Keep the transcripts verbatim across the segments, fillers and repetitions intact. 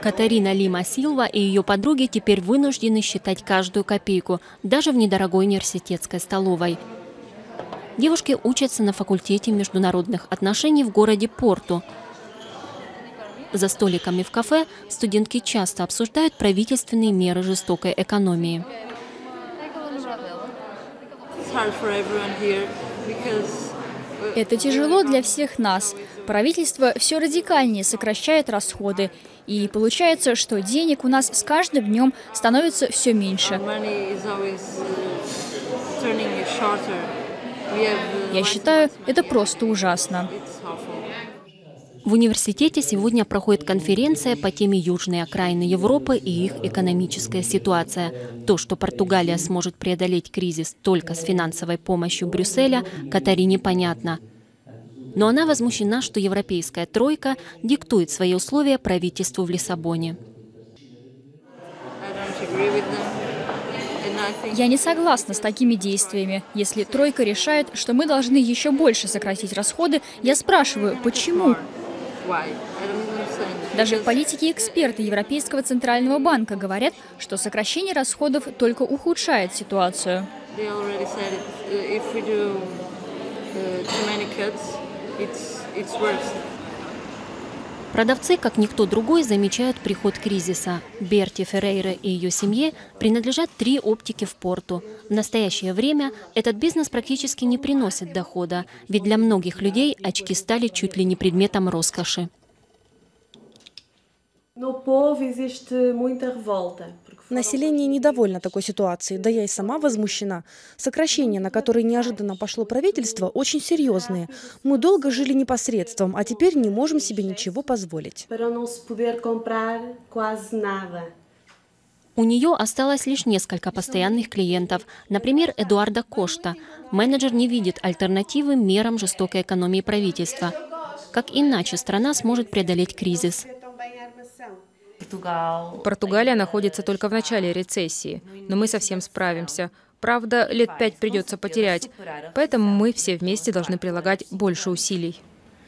Катарина Лима Силва и ее подруги теперь вынуждены считать каждую копейку, даже в недорогой университетской столовой. Девушки учатся на факультете международных отношений в городе Порту. За столиками в кафе студентки часто обсуждают правительственные меры жестокой экономии. Это тяжело для всех нас. Правительство все радикальнее сокращает расходы. И получается, что денег у нас с каждым днем становится все меньше. Я считаю, это просто ужасно. В университете сегодня проходит конференция по теме южной окраины Европы и их экономическая ситуация. То, что Португалия сможет преодолеть кризис только с финансовой помощью Брюсселя, Катарине понятно. Но она возмущена, что европейская тройка диктует свои условия правительству в Лиссабоне. Я не согласна с такими действиями. Если тройка решает, что мы должны еще больше сократить расходы, я спрашиваю, почему? Даже политики и эксперты Европейского центрального банка говорят, что сокращение расходов только ухудшает ситуацию. Продавцы, как никто другой, замечают приход кризиса. Берти Феррейра и ее семье принадлежат три оптики в Порту. В настоящее время этот бизнес практически не приносит дохода, ведь для многих людей очки стали чуть ли не предметом роскоши. Население недовольно такой ситуацией, да я и сама возмущена. Сокращения, на которые неожиданно пошло правительство, очень серьезные. Мы долго жили непосредством, а теперь не можем себе ничего позволить. У нее осталось лишь несколько постоянных клиентов. Например, Эдуарда Кошта. Менеджер не видит альтернативы мерам жестокой экономии правительства. Как иначе страна сможет преодолеть кризис? Португалия находится только в начале рецессии, но мы совсем справимся. Правда, лет пять придется потерять, поэтому мы все вместе должны прилагать больше усилий.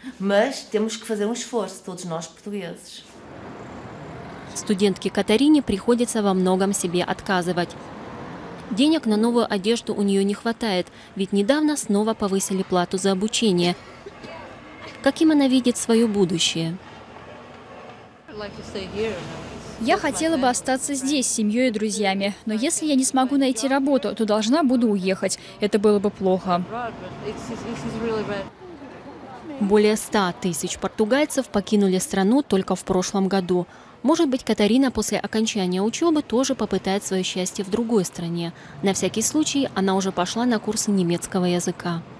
Студентке Катарине приходится во многом себе отказывать. Денег на новую одежду у нее не хватает, ведь недавно снова повысили плату за обучение. Каким она видит свое будущее? Я хотела бы остаться здесь с семьей и друзьями, но если я не смогу найти работу, то должна буду уехать. Это было бы плохо. Более ста тысяч португальцев покинули страну только в прошлом году. Может быть, Катарина после окончания учебы тоже попытает свое счастье в другой стране. На всякий случай она уже пошла на курсы немецкого языка.